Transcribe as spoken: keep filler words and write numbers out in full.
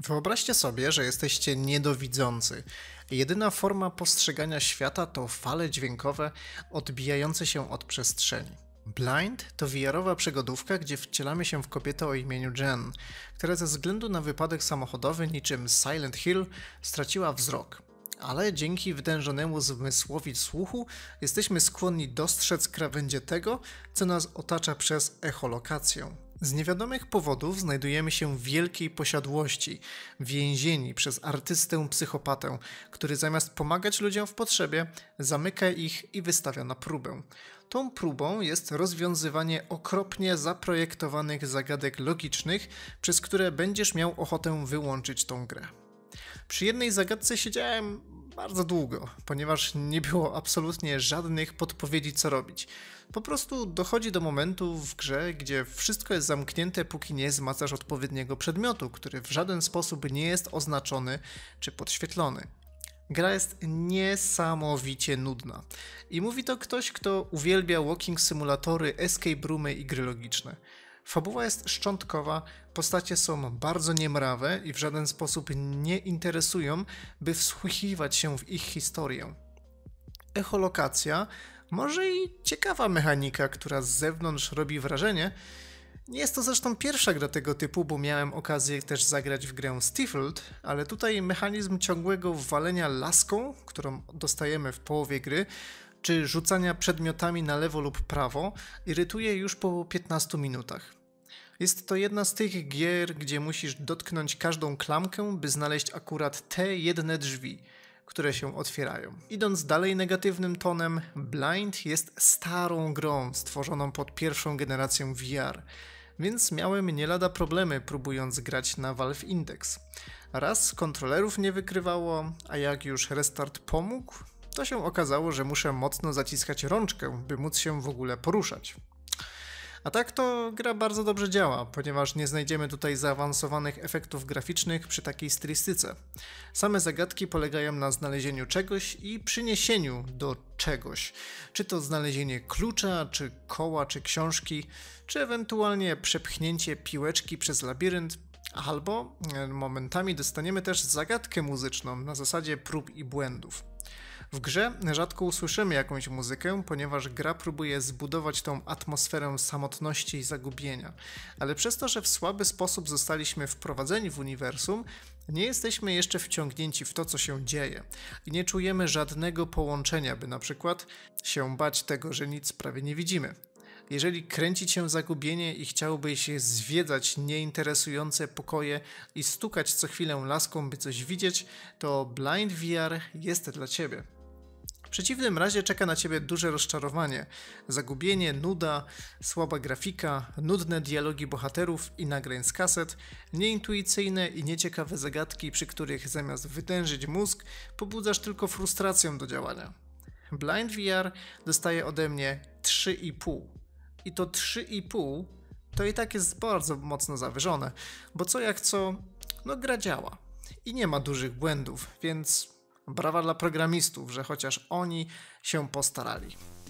Wyobraźcie sobie, że jesteście niedowidzący. Jedyna forma postrzegania świata to fale dźwiękowe odbijające się od przestrzeni. Blind to V R-owa przygodówka, gdzie wcielamy się w kobietę o imieniu Jen, która ze względu na wypadek samochodowy niczym Silent Hill straciła wzrok. Ale dzięki wytężonemu zmysłowi słuchu jesteśmy skłonni dostrzec krawędzie tego, co nas otacza przez echolokację. Z niewiadomych powodów znajdujemy się w wielkiej posiadłości, więzieni przez artystę psychopatę, który zamiast pomagać ludziom w potrzebie, zamyka ich i wystawia na próbę. Tą próbą jest rozwiązywanie okropnie zaprojektowanych zagadek logicznych, przez które będziesz miał ochotę wyłączyć tą grę. Przy jednej zagadce siedziałem bardzo długo, ponieważ nie było absolutnie żadnych podpowiedzi, co robić. Po prostu dochodzi do momentu w grze, gdzie wszystko jest zamknięte, póki nie zmacasz odpowiedniego przedmiotu, który w żaden sposób nie jest oznaczony czy podświetlony. Gra jest niesamowicie nudna. I mówi to ktoś, kto uwielbia walking symulatory, escape roomy i gry logiczne. Fabuła jest szczątkowa, postacie są bardzo niemrawe i w żaden sposób nie interesują, by wsłuchiwać się w ich historię. Echolokacja, może i ciekawa mechanika, która z zewnątrz robi wrażenie. Nie jest to zresztą pierwsza gra tego typu, bo miałem okazję też zagrać w grę Stifled, ale tutaj mechanizm ciągłego walenia laską, którą dostajemy w połowie gry, czy rzucania przedmiotami na lewo lub prawo, irytuje już po piętnastu minutach. Jest to jedna z tych gier, gdzie musisz dotknąć każdą klamkę, by znaleźć akurat te jedne drzwi, które się otwierają. Idąc dalej negatywnym tonem, Blind jest starą grą stworzoną pod pierwszą generację V R, więc miałem nie lada problemy próbując grać na Valve Index. Raz kontrolerów nie wykrywało, a jak już restart pomógł, to się okazało, że muszę mocno zaciskać rączkę, by móc się w ogóle poruszać. A tak to gra bardzo dobrze działa, ponieważ nie znajdziemy tutaj zaawansowanych efektów graficznych przy takiej stylistyce. Same zagadki polegają na znalezieniu czegoś i przyniesieniu do czegoś. Czy to znalezienie klucza, czy koła, czy książki, czy ewentualnie przepchnięcie piłeczki przez labirynt, albo momentami dostaniemy też zagadkę muzyczną na zasadzie prób i błędów. W grze rzadko usłyszymy jakąś muzykę, ponieważ gra próbuje zbudować tą atmosferę samotności i zagubienia, ale przez to, że w słaby sposób zostaliśmy wprowadzeni w uniwersum, nie jesteśmy jeszcze wciągnięci w to, co się dzieje i nie czujemy żadnego połączenia, by na przykład się bać tego, że nic prawie nie widzimy. Jeżeli kręci cię zagubienie i chciałbyś zwiedzać nieinteresujące pokoje i stukać co chwilę laską, by coś widzieć, to Blind V R jest dla ciebie. W przeciwnym razie czeka na ciebie duże rozczarowanie, zagubienie, nuda, słaba grafika, nudne dialogi bohaterów i nagrań z kaset, nieintuicyjne i nieciekawe zagadki, przy których zamiast wytężyć mózg, pobudzasz tylko frustrację do działania. Blind V R dostaje ode mnie trzy i pół. I to trzy i pół to i tak jest bardzo mocno zawyżone, bo co jak co, no gra działa i nie ma dużych błędów, więc brawa dla programistów, że chociaż oni się postarali.